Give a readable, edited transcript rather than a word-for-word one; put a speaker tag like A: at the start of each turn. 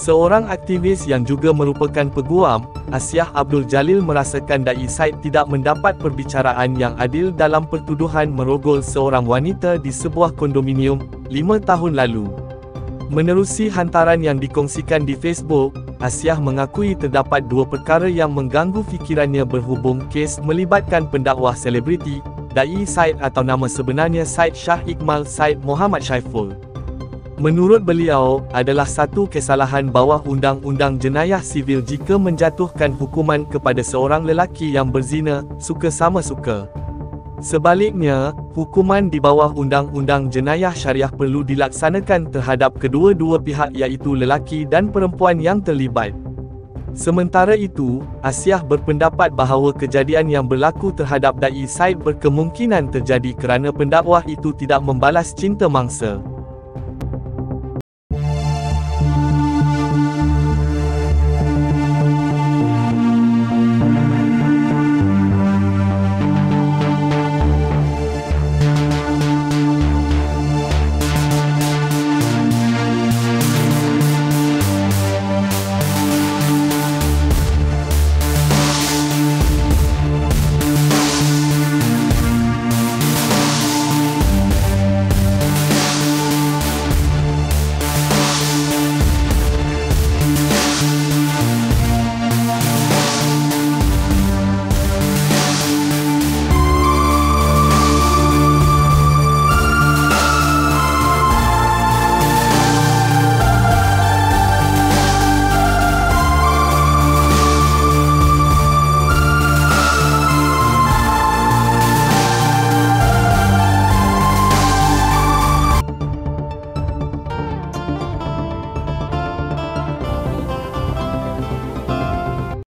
A: Seorang aktivis yang juga merupakan peguam, Asyah Abdul Jalil merasakan Dai Said tidak mendapat perbicaraan yang adil dalam pertuduhan merogol seorang wanita di sebuah kondominium 5 tahun lalu. Menerusi hantaran yang dikongsikan di Facebook, Asyah mengakui terdapat 2 perkara yang mengganggu fikirannya berhubung kes melibatkan pendakwah selebriti, Dai Said atau nama sebenarnya Said Shah Iqmal Said Muhammad Syaiful. Menurut beliau, adalah satu kesalahan bawah Undang-Undang Jenayah Sivil jika menjatuhkan hukuman kepada seorang lelaki yang berzina, suka sama suka. Sebaliknya, hukuman di bawah Undang-Undang Jenayah Syariah perlu dilaksanakan terhadap kedua-dua pihak iaitu lelaki dan perempuan yang terlibat. Sementara itu, Asyah berpendapat bahawa kejadian yang berlaku terhadap Dai Said berkemungkinan terjadi kerana pendakwah itu tidak membalas cinta mangsa.